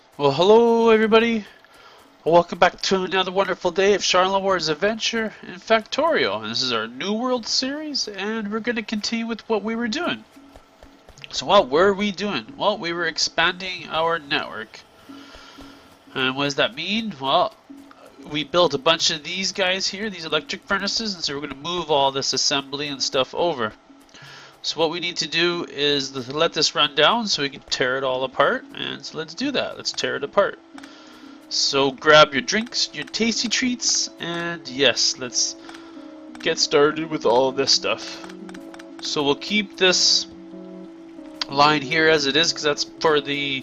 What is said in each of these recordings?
Well, hello everybody. Welcome back to another wonderful day of Sharlenwar's adventure in Factorio. And this is our New World series, and we're going to continue with what we were doing. So what were we doing? Well, we were expanding our network. And what does that mean? Well, we built a bunch of these guys here, these electric furnaces, and so we're going to move all this assembly and stuff over. So what we need to do is let this run down so we can tear it all apart, and so let's do that. Let's tear it apart. So grab your drinks, your tasty treats, and yes, let's get started with all of this stuff. So we'll keep this line here as it is because that's for the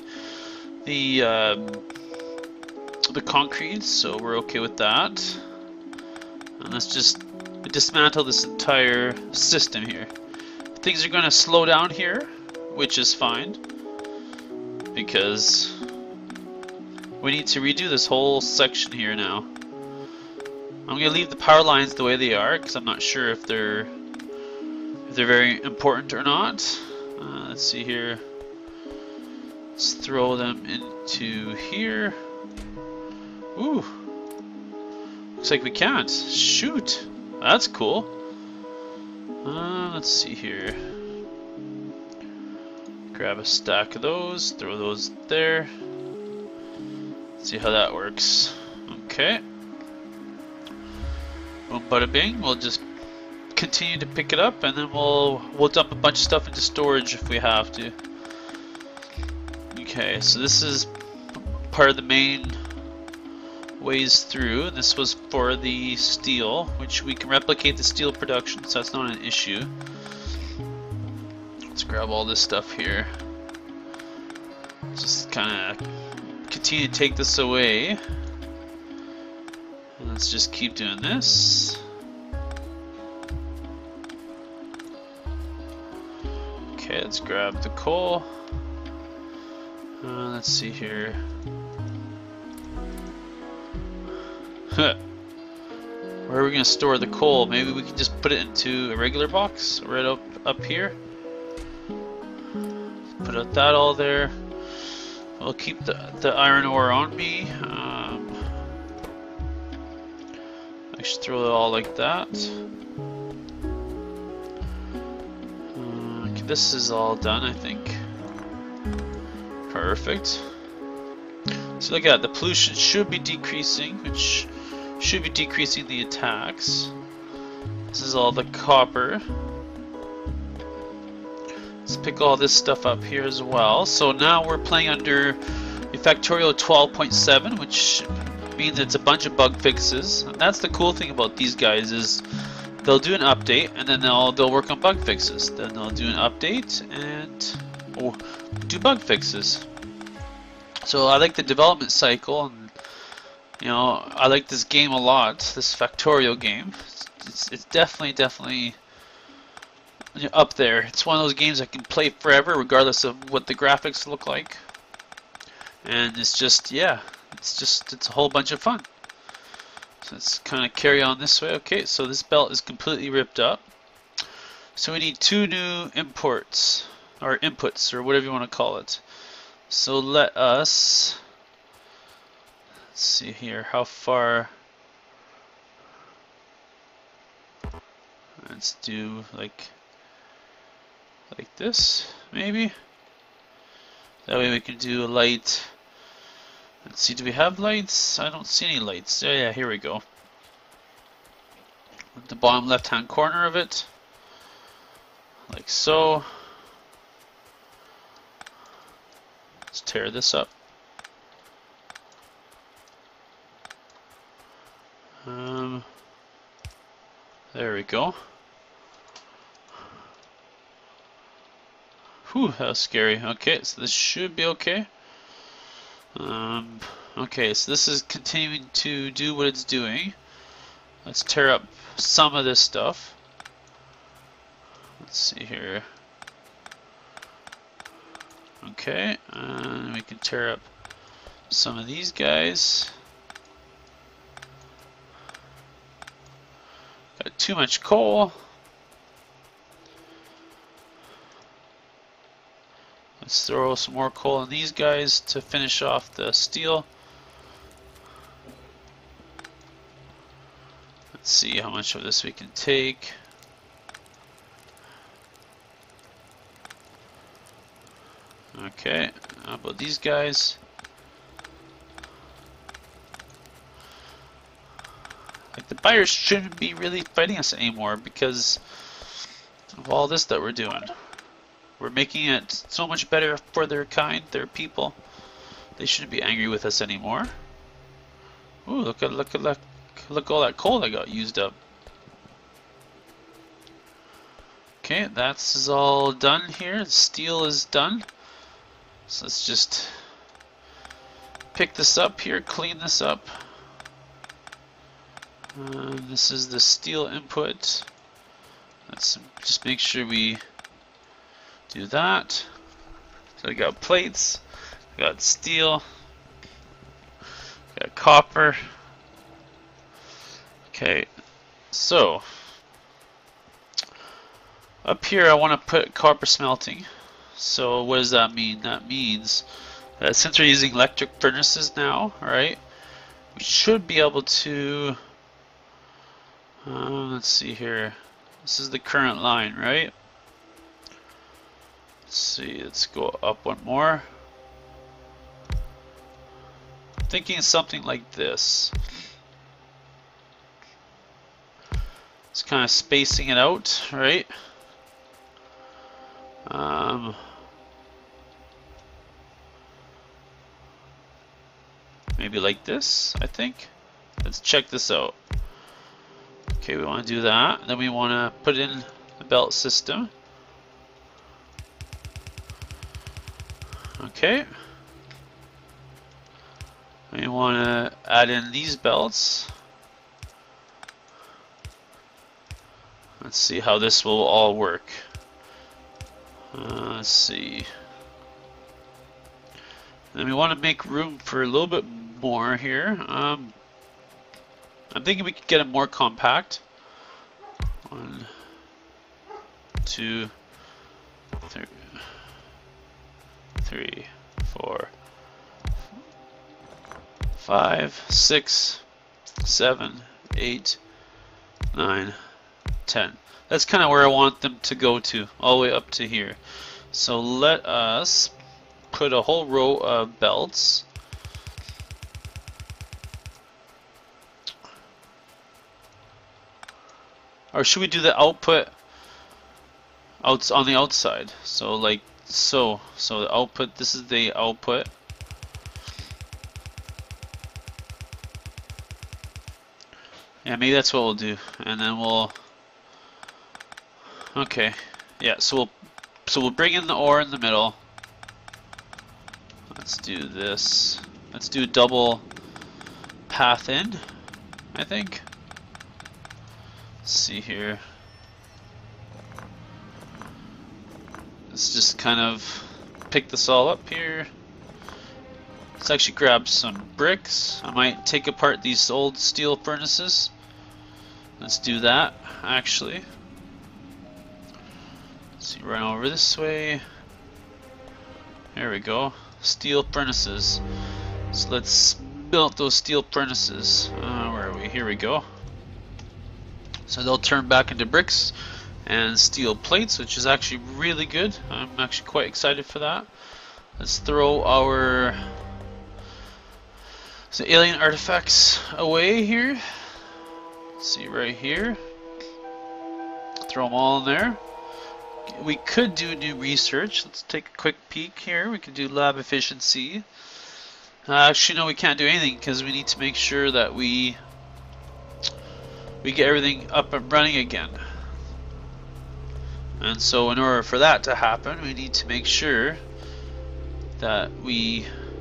concrete, so we're okay with that. And let's just dismantle this entire system here. Things are going to slow down here, which is fine because we need to redo this whole section here now. I'm going to leave the power lines the way they are because I'm not sure if they're very important or not. Let's see here. Let's throw them into here. Ooh, looks like we can't. Shoot, that's cool. Let's see here. Grab a stack of those, throw those there. See how that works. Okay. Boom, bada bing. We'll just continue to pick it up, and then we'll dump a bunch of stuff into storage if we have to. Okay, so this is part of the main ways through. This was for the steel, which we can replicate the steel production, so that's not an issue. Let's grab all this stuff here. Just kind of continue to take this away. And let's just keep doing this. Okay, let's grab the coal. Let's see here. Where are we going to store the coal? Maybe we can just put it into a regular box right up here. Put that all there. I'll keep the iron ore on me. I should throw it all like that. Okay, this is all done, I think. Perfect. So look at that, the pollution should be decreasing, which should be decreasing the attacks. This is all the copper. Let's pick all this stuff up here as well. So now we're playing under Factorio 12.7, which means it's a bunch of bug fixes. And that's the cool thing about these guys is they'll do an update and then they'll work on bug fixes. Then they'll do an update and do bug fixes. So I like the development cycle, and you know, I like this game a lot. This Factorio game, it's definitely up there. It's one of those games I can play forever, regardless of what the graphics look like. And it's just, yeah, it's a whole bunch of fun. So let's kind of carry on this way. Okay, so this belt is completely ripped up. So we need 2 new imports, or inputs, or whatever you want to call it. So let's see here, how far. Let's do like this, maybe. That way we can do a light. Let's see, do we have lights? I don't see any lights. Oh yeah, here we go. At the bottom left-hand corner of it, like so. Let's tear this up. There we go. Whew, that was scary. Okay, so this should be okay. Okay, so this is continuing to do what it's doing. Let's tear up some of this stuff. Let's see here. Okay, and we can tear up some of these guys. Got too much coal. Let's throw some more coal on these guys to finish off the steel. Let's see how much of this we can take. Okay, how about these guys? Like, the buyers shouldn't be really fighting us anymore because of all this that we're doing. We're making it so much better for their kind, their people. They shouldn't be angry with us anymore. Ooh, look all that coal that got used up. Okay, that's all done here. The steel is done. So let's just pick this up here, clean this up. This is the steel input. Let's just make sure we do that. So we got plates, we got steel, we got copper. Okay, so up here I want to put copper smelting. So what does that mean? That means that since we're using electric furnaces now, right, we should be able to, let's see here, this is the current line, right? Let's see, let's go up one more. I'm thinking something like this. It's kind of spacing it out, right? Maybe like this, I think. Let's check this out. Okay, we want to do that. Then we want to put in the belt system. Okay. We want to add in these belts. Let's see how this will all work. Let's see. Then we want to make room for a little bit more here. I'm thinking we could get it more compact. 1, 2, 3, 4, 5, 6, 7, 8, 9, 10. That's kind of where I want them to go to, all the way up to here. So let us put a whole row of belts. Or should we do the output on the outside? So like so. So the output, this is the output. Yeah, maybe that's what we'll do. And then we'll, okay. Yeah, so we'll bring in the ore in the middle. Let's do this. Let's do a double path in, I think. Let's see here. Let's just kind of pick this all up here. Let's actually grab some bricks. I might take apart these old steel furnaces. Let's do that, actually. Let's see, run over this way. There we go. Steel furnaces. So let's build those steel furnaces. Where are we? Here we go. So they'll turn back into bricks and steel plates, which is actually really good. I'm actually quite excited for that. Let's throw our alien artifacts away here. Let's see, right here. Throw them all in there. We could do new research. Let's take a quick peek here. We could do lab efficiency. Actually, no, we can't do anything because we need to make sure that we get everything up and running again. And so in order for that to happen, we need to make sure that we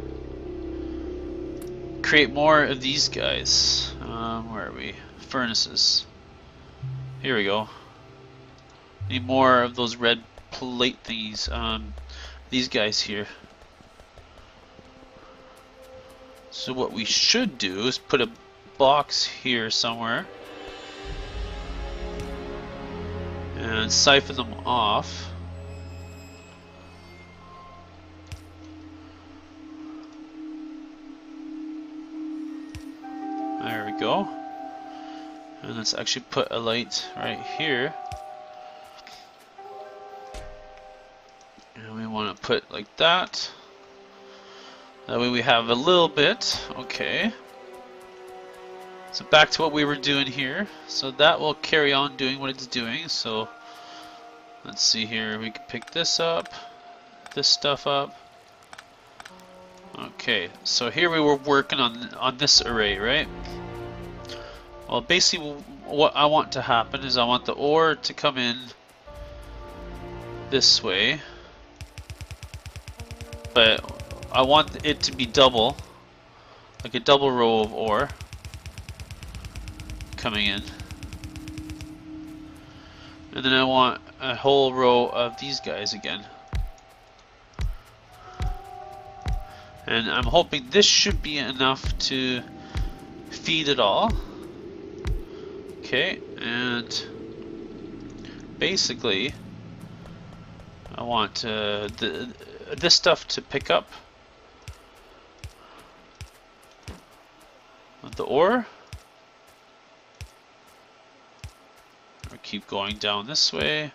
create more of these guys. Where are we? Furnaces. Here we go. Need more of those red plate thingies. These guys here. So what we should do is put a box here somewhere and siphon them off. There we go. And let's actually put a light right here. And we want to put like that. That way we have a little bit. Okay. So back to what we were doing here. So that will carry on doing what it's doing. So let's see here. We can pick this up, this stuff up. Okay. So here we were working on this array, right? Well, basically what I want to happen is I want the ore to come in this way. But I want it to be double. Like a double row of ore coming in, and then I want a whole row of these guys again, and I'm hoping this should be enough to feed it all. Okay, and basically I want this stuff to pick up the ore. Keep going down this way.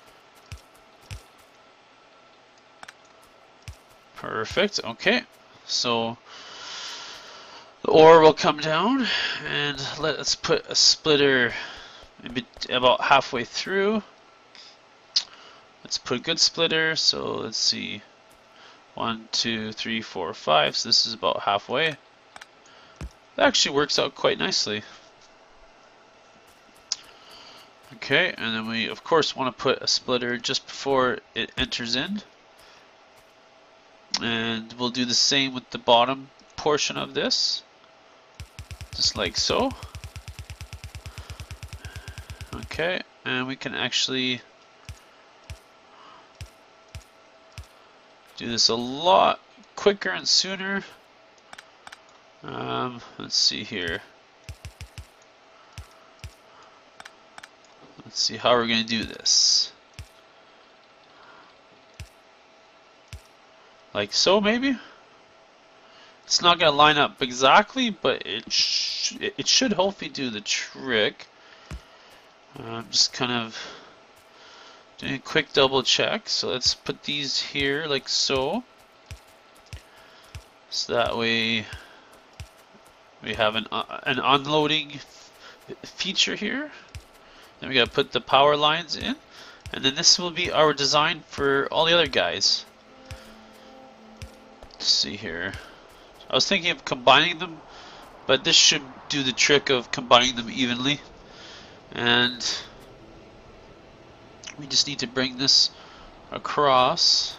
Perfect. Okay, so the ore will come down, and let's put a splitter about halfway through. Let's put a good splitter. So let's see, 1, 2, 3, 4, 5. So this is about halfway. That actually works out quite nicely. Okay, and then we of course want to put a splitter just before it enters in, and we'll do the same with the bottom portion of this, just like so. Okay, and we can actually do this a lot quicker and sooner. Let's see here. Let's see how we're going to do this. Like so, maybe? It's not going to line up exactly, but it should hopefully do the trick. I'm just kind of doing a quick double check. So let's put these here like so. So that way we have an unloading feature here. Then we gotta put the power lines in, and then this will be our design for all the other guys. Let's see here. I was thinking of combining them, but this should do the trick of combining them evenly. And we just need to bring this across.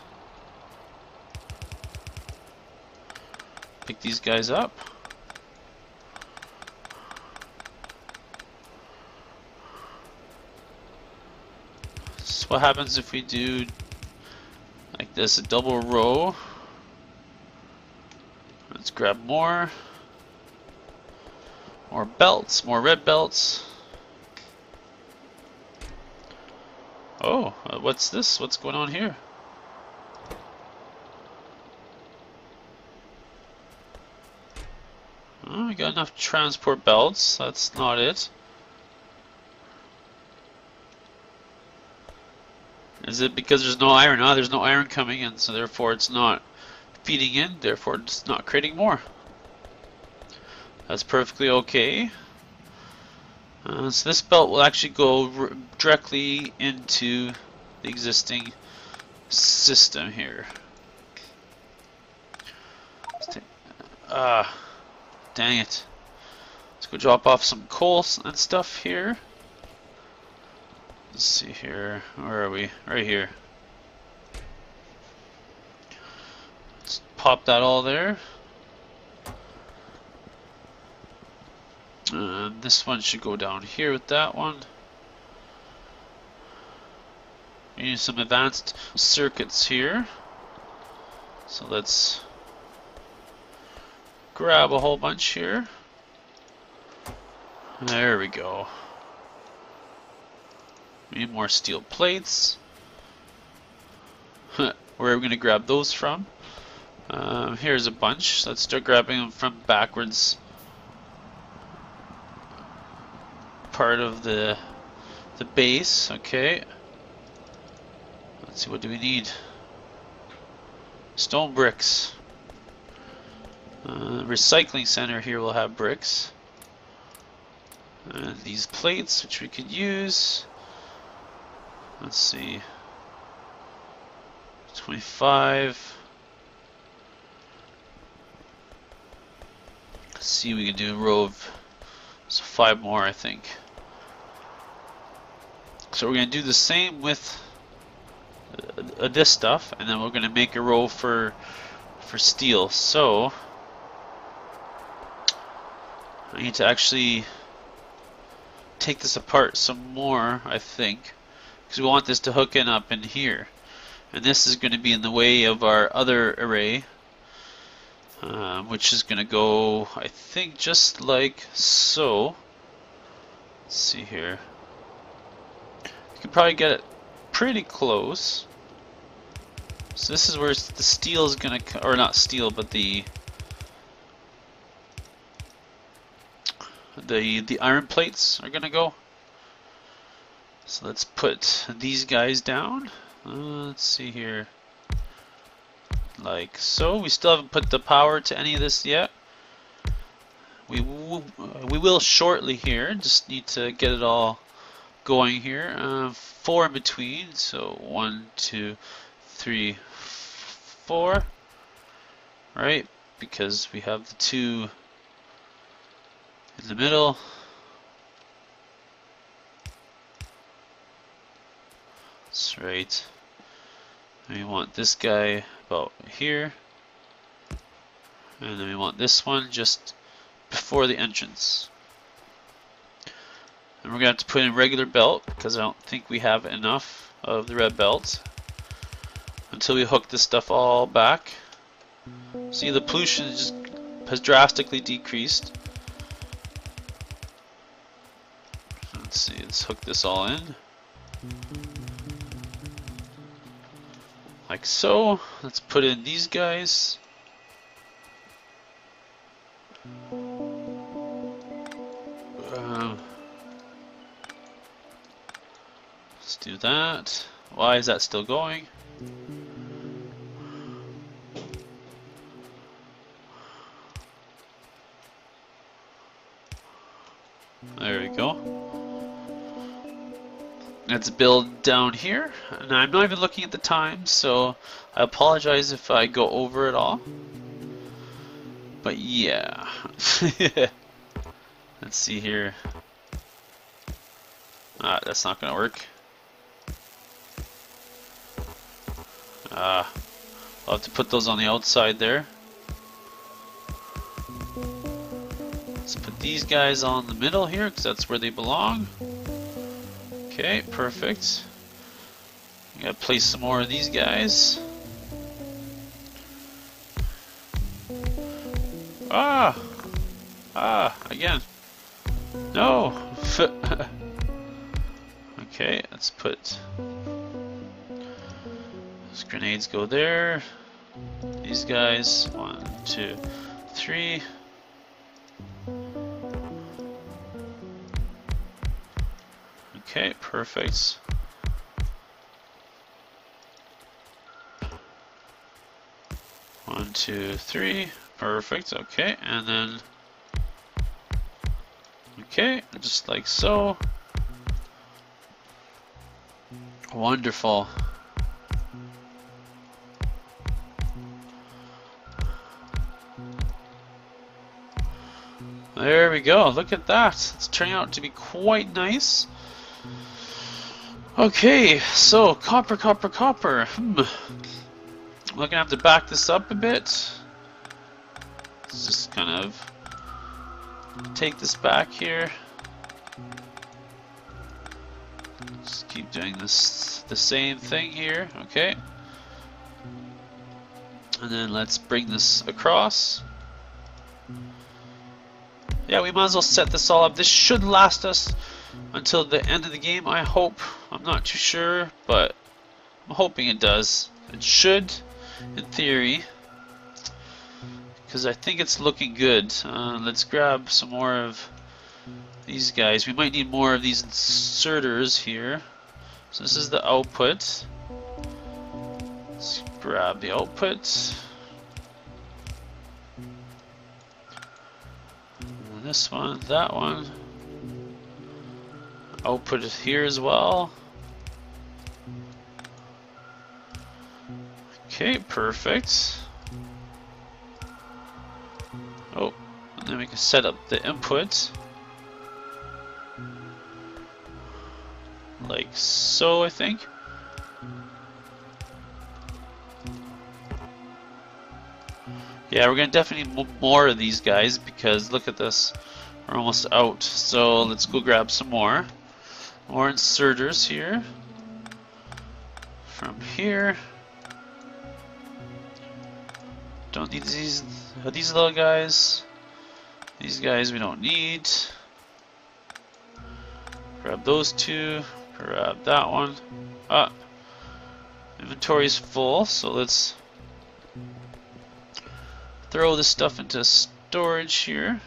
Pick these guys up. What happens if we do like this, a double row? Let's grab more belts, more red belts. Oh, what's this? What's going on here? Oh, we got enough transport belts. That's not it. Is it because there's no iron? No, there's no iron coming in, so therefore it's not feeding in, therefore it's not creating more. That's perfectly okay. So this belt will actually go directly into the existing system here. Dang it. Let's go drop off some coal and stuff here. Let's see here. Where are we? Right here. Let's pop that all there. This one should go down here with that one. We need some advanced circuits here. So let's grab a whole bunch here. There we go. We need more steel plates. Where are we going to grab those from? Here's a bunch. Let's start grabbing them from backwards. part of the base. Okay. Let's see, what do we need? Stone bricks. Recycling center here will have bricks. And these plates, which we could use. Let's see. 25. Let's see, we can do a row of, so 5 more, I think. So we're going to do the same with this stuff, and then we're going to make a row for steel. So I need to actually take this apart some more, I think, because we want this to hook in up in here, and this is going to be in the way of our other array, which is going to go, I think, just like so. Let's see here. You can probably get it pretty close. So this is where the steel is going to, or not steel, but the iron plates are going to go. So let's put these guys down. Let's see here. Like so. We still haven't put the power to any of this yet. We will shortly here. Just need to get it all going here. 4 in between. So 1, 2, 3, 4. Right? Because we have the 2 in the middle. That's right. And we want this guy about here. And then we want this one just before the entrance. And we're going to have to put in regular belt because I don't think we have enough of the red belt until we hook this stuff all back. See, the pollution has drastically decreased. Let's see, let's hook this all in. Like so. Let's put in these guys. Let's do that. Why is that still going? There we go. Let's build down here. And I'm not even looking at the time, so I apologize if I go over it all. But yeah. Let's see here. That's not gonna work. I'll have to put those on the outside there. Let's put these guys on the middle here because that's where they belong. Okay, perfect. I gotta place some more of these guys. Again. No! Okay, let's put those grenades go there. These guys, 1, 2, 3. Okay, perfect. One, 2, 3. Perfect. Okay, and then okay, just like so. Wonderful. There we go. Look at that. It's turning out to be quite nice. Okay, so copper. We're gonna have to back this up a bit. Let's just kind of take this back here. Just keep doing this, the same thing here, okay? And then let's bring this across. Yeah, we might as well set this all up. This should last us until the end of the game, I hope. I'm not too sure, but I'm hoping it does. It should, in theory, because I think it's looking good. Let's grab some more of these guys. We might need more of these inserters here. So this is the output. Let's grab the output. And this one, that one. Output it here as well. Okay, perfect. Oh, and then we can set up the input. Like so, I think. Yeah, we're gonna definitely need more of these guys because look at this. We're almost out. So let's go grab some more. More inserters here. From here. Don't need these little guys. These guys we don't need. Grab those two. Grab that one. Inventory is full, so let's throw this stuff into storage here.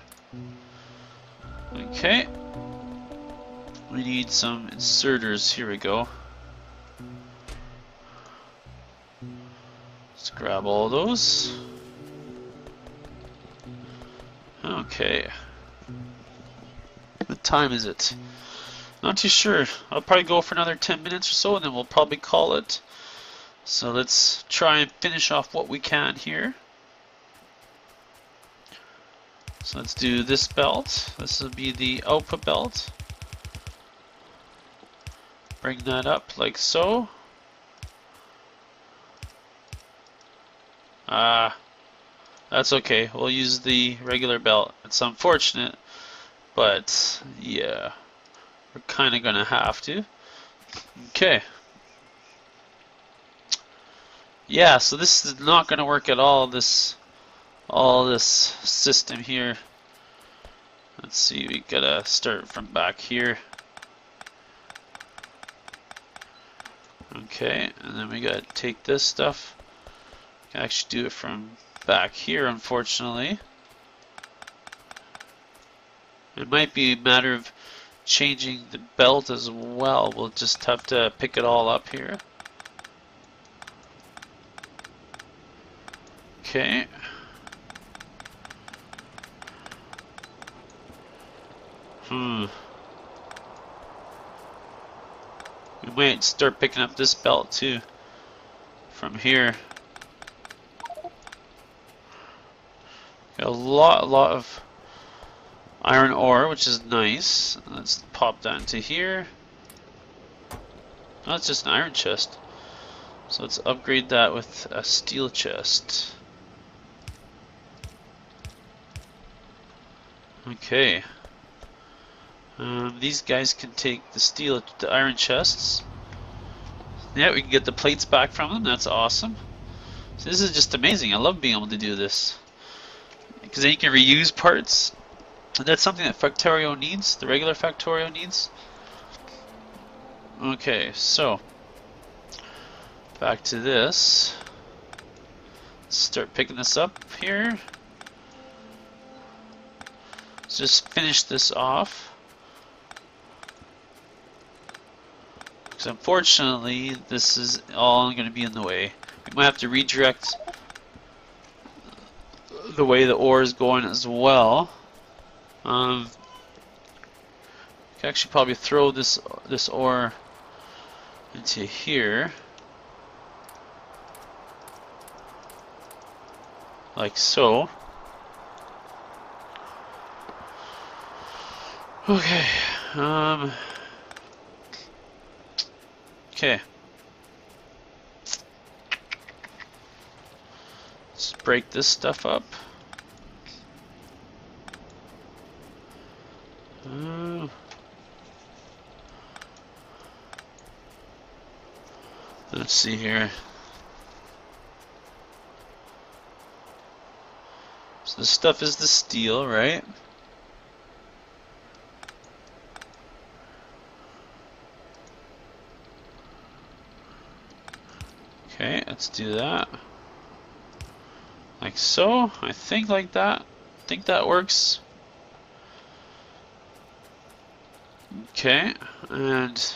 Okay. We need some inserters. Here we go. Let's grab all those. Okay. What time is it? Not too sure. I'll probably go for another 10 minutes or so and then we'll probably call it. So let's try and finish off what we can here. So let's do this belt. This will be the output belt. Bring that up like so. That's okay. We'll use the regular belt. It's unfortunate, but yeah, we're kind of gonna have to. Okay. Yeah, so this is not gonna work at all. All this system here. Let's see. We gotta start from back here. Okay, and then we gotta take this stuff. Can actually do it from back here, unfortunately. It might be a matter of changing the belt as well. We'll just have to pick it all up here. Okay. We might start picking up this belt too from here. Got a lot of iron ore, which is nice. Let's pop that into here. Oh, it's just an iron chest. So let's upgrade that with a steel chest. Okay. These guys can take the iron chests. Yeah, we can get the plates back from them. That's awesome. So this is just amazing. I love being able to do this. Because then you can reuse parts. And that's something that Factorio needs. The regular Factorio needs. Okay, so. Back to this. Let's start picking this up here. Let's just finish this off. Because unfortunately, this is all going to be in the way. We might have to redirect the way the ore is going as well. We can actually probably throw this ore into here. Like so. Okay. Okay. Let's break this stuff up. Let's see here. So this stuff is the steel, right? Okay, let's do that. Like so. I think like that. I think that works. Okay, and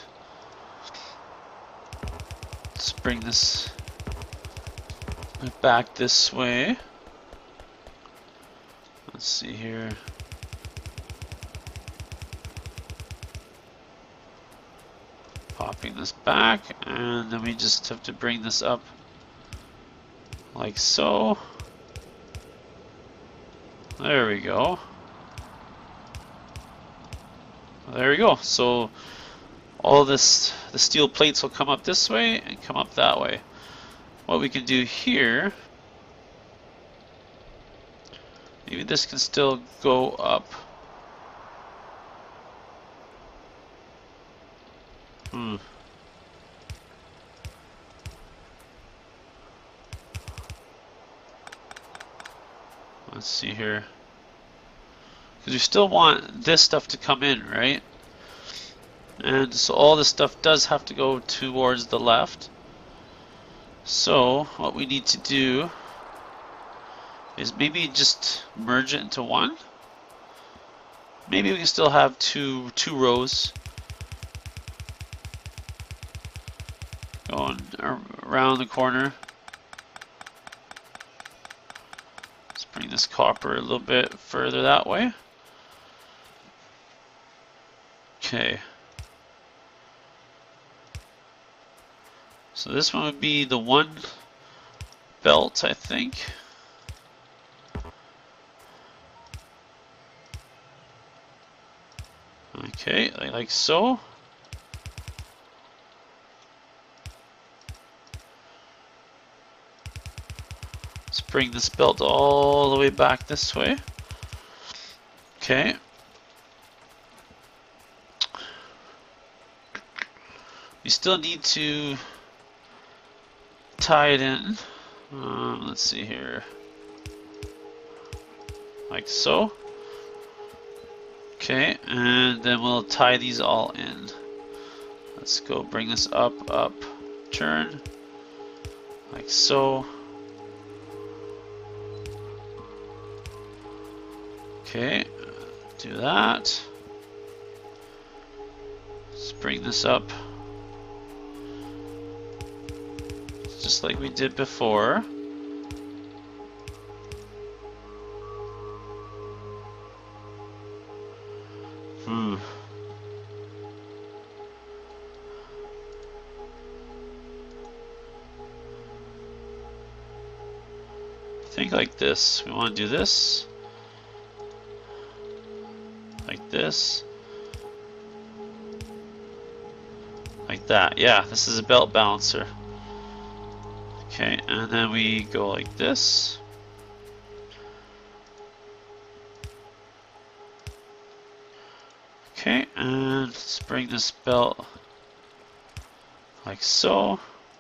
let's bring this back this way. Let's see here. Popping this back, and then we just have to bring this up like so. There we go. There we go. So all this, the steel plates will come up this way and come up that way. What we can do here, maybe this can still go up. Let's see here. Because we still want this stuff to come in, right? And so all this stuff does have to go towards the left. So what we need to do is maybe just merge it into one. Maybe we can still have two rows going around the corner. Let's bring this copper a little bit further that way. Okay. So this one would be the one belt, I think. Okay, like so. Let's bring this belt all the way back this way. Okay. We still need to tie it in. Let's see here. Like so. Okay, and then we'll tie these all in. Let's go bring this up, turn. Like so. Okay, do that. Let's bring this up. Just like we did before. Think like this. We want to do this. Like this. Like that. Yeah, this is a belt balancer. Okay, and then we go like this. Okay, and let's bring this belt like so.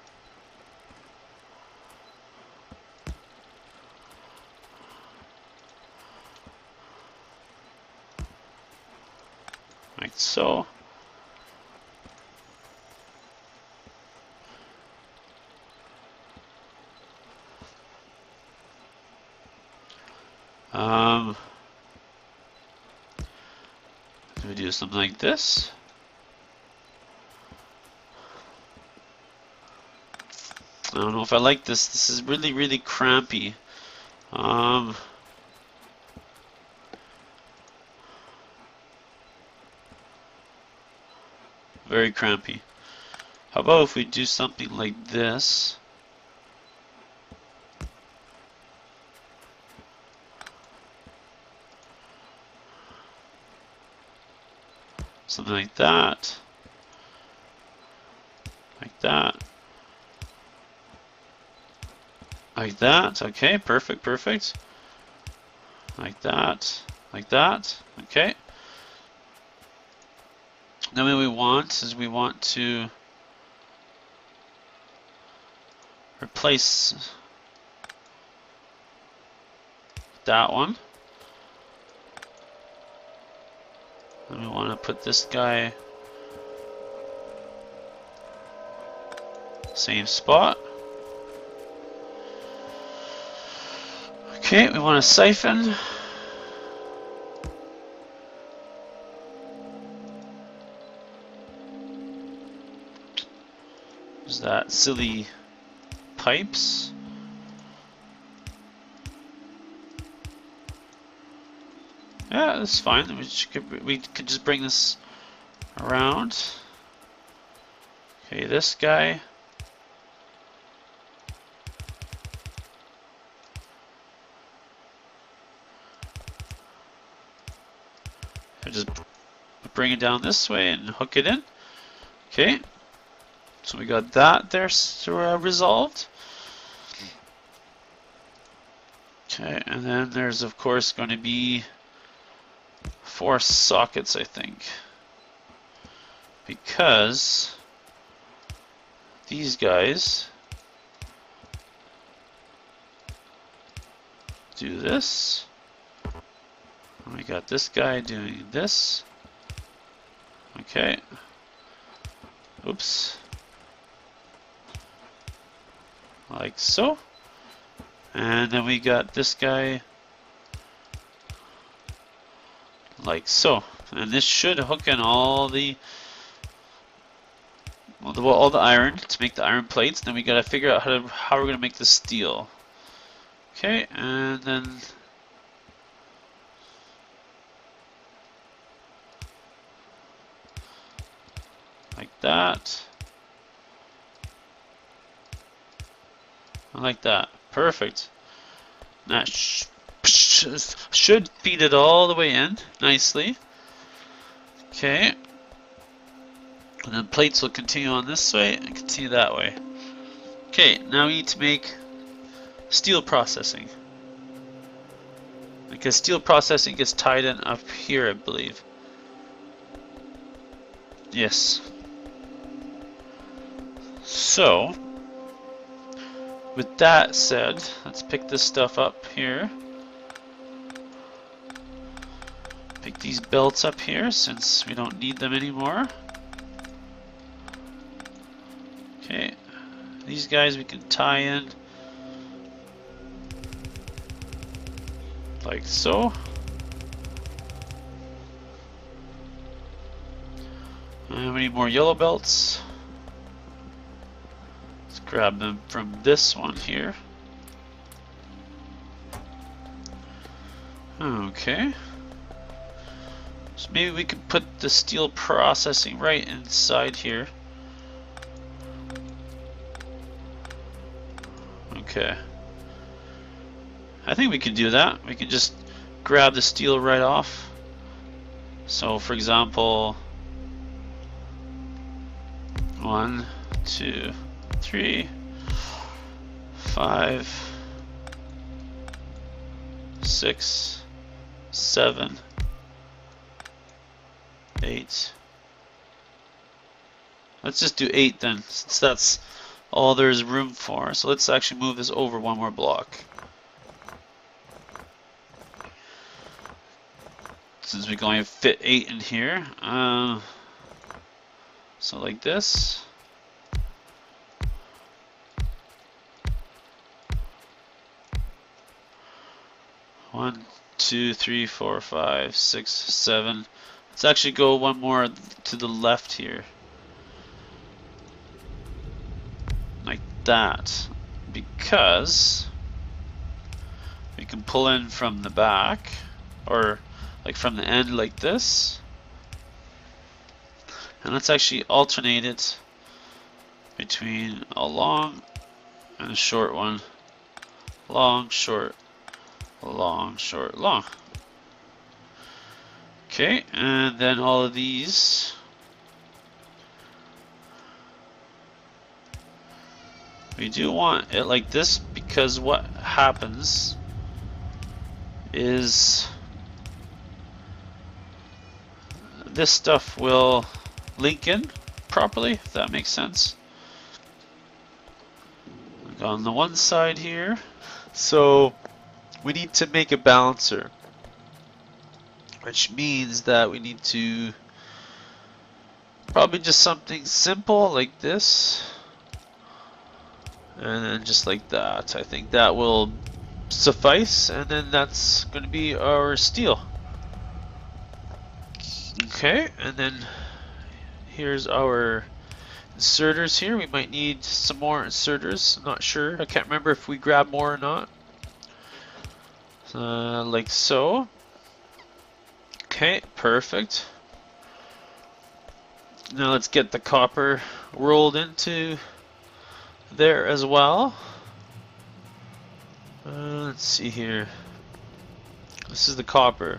Like so. We do something like this. I don't know if I like this. This is really, really crampy. Very crampy. How about if we do something like this? Something like that. Like that. Like that. Okay, perfect, perfect. Like that. Like that. Okay. Then what we want is we want to replace that one. And we want to put this guy same spot. Okay, we want to siphon. There's that silly pipes. Yeah, that's fine. We could just bring this around. Okay, this guy. I just bring it down this way and hook it in. Okay, so we got that there resolved. Okay, and then there's of course going to be 4 sockets, I think, because these guys do this. We got this guy doing this. Okay. Oops. Like so. And then we got this guy like so. And this should hook in all the iron to make the iron plates. Then we gotta figure out how we're gonna make the steel. Okay, and then like that. Like that. Perfect. That should feed it all the way in nicely. Okay. And then plates will continue on this way and continue that way. Okay, now we need to make steel processing. Because steel processing gets tied in up here, I believe. Yes. So, with that said, let's pick this stuff up here. Pick these belts up here since we don't need them anymore. Okay, these guys we can tie in like so. And we need more yellow belts. Let's grab them from this one here. Okay. So maybe we could put the steel processing right inside here. Okay. I think we can do that. We can just grab the steel right off. So for example, 1, 2, 3, 5, 6, 7, 8. Let's just do 8 then, since that's all there's room for. So let's actually move this over one more block. Since we can only fit 8 in here. So like this. One, 2, 3, 4, 5, 6, 7. Let's actually go one more to the left here. Like that. Because we can pull in from the back, or like from the end like this. And let's actually alternate it between a long and a short one. Long, short, long, short, long. Okay, and then all of these we do want it like this, because what happens is this stuff will link in properly, if that makes sense. Like on the one side here, so we need to make a balancer, which means that we need to probably just something simple like this, and then just like that. I think that will suffice, and then that's going to be our steel. Okay, and then here's our inserters here. We might need some more inserters. I'm not sure. I can't remember if we grabbed more or not. Like so. Okay, perfect. Now let's get the copper rolled into there as well. Let's see here. This is the copper.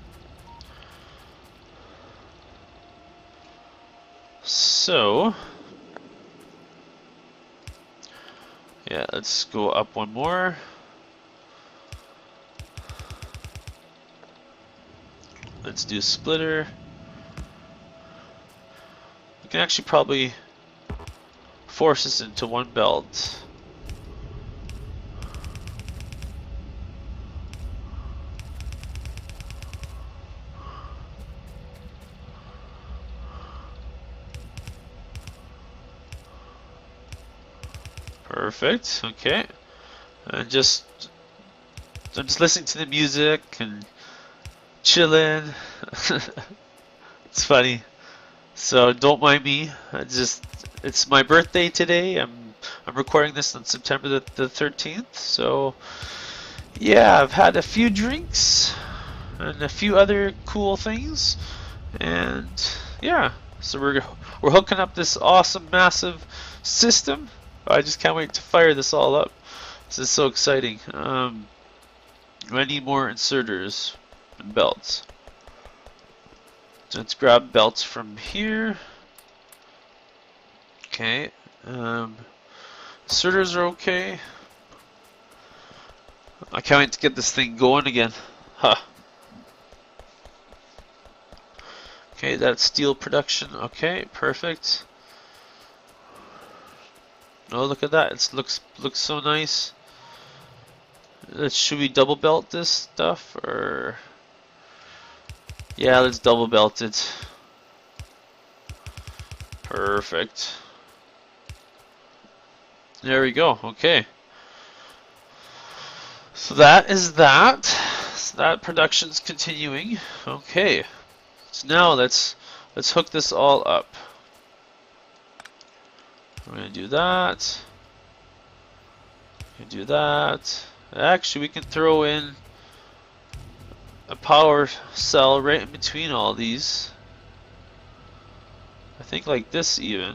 So, yeah, let's go up one more. Let's do splitter. We can actually probably force this into one belt. Perfect. Okay. And I'm just listening to the music and chilling. It's funny. So don't mind me. It's my birthday today. I'm recording this on September the 13th. So yeah, I've had a few drinks and a few other cool things, and yeah, so we're hooking up this awesome massive system. I just can't wait to fire this all up. This is so exciting. I need more inserters and belts. So let's grab belts from here. Okay. Inserters are okay. I can't wait to get this thing going again. Huh. Okay, that's steel production. Okay, perfect. Oh, look at that! It looks so nice. Should we double belt this stuff, or yeah, let's double belt it. Perfect. There we go. Okay. So that is that. So that production's continuing. Okay. So now let's hook this all up. We're gonna do that. Do that. Actually, we can throw in a power cell right in between all these. I think like this even.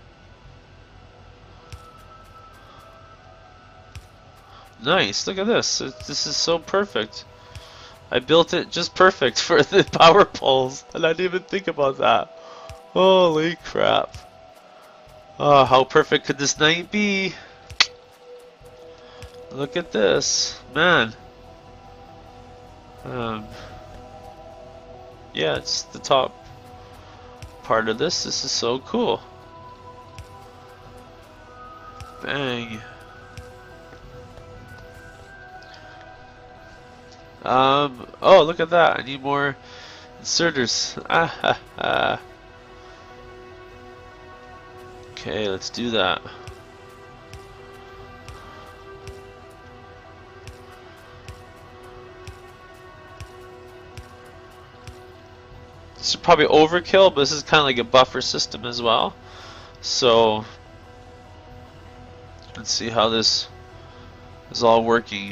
Nice. Look at this. This is so perfect. I built it just perfect for the power poles, and I didn't even think about that. Holy crap. Oh, how perfect could this night be? Look at this, man. Yeah, it's the top part of this. This is so cool. Bang. Oh, look at that. I need more inserters. Okay, let's do that. This is probably overkill, but this is kind of like a buffer system as well. So let's see how this is all working.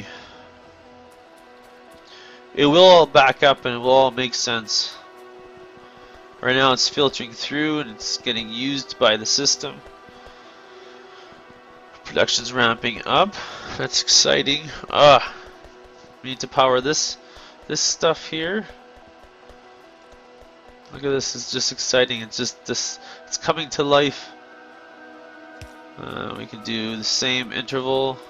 It will all back up and it will all make sense. Right now it's filtering through and it's getting used by the system. Production's ramping up. That's exciting. We need to power this stuff here. Look at this, it's just exciting. It's just this, it's coming to life. We can do the same interval.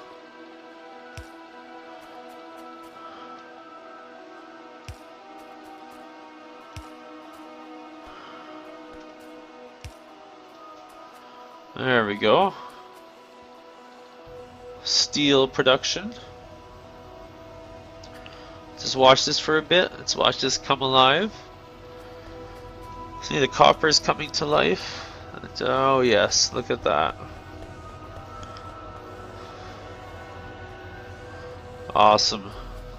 There we go. Steel production. Just watch this for a bit. Let's watch this come alive. See, the copper is coming to life. And, oh yes, look at that. Awesome.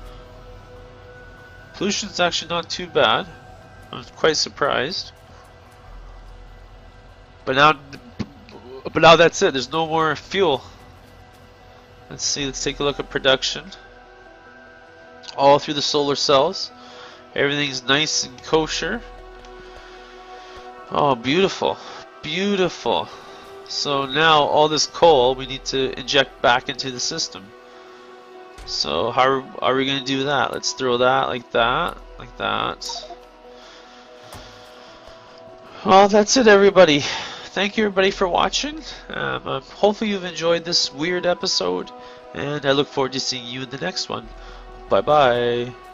Pollution's actually not too bad. I was quite surprised. But now, But now that's it. There's no more fuel. Let's see. Let's take a look at production. All through the solar cells. Everything's nice and kosher. Oh, beautiful. Beautiful. So now all this coal we need to inject back into the system. So how are we going to do that? Let's throw that like that. Like that. Well, that's it, everybody. Thank you, everybody, for watching. Hopefully you've enjoyed this weird episode. And I look forward to seeing you in the next one. Bye-bye.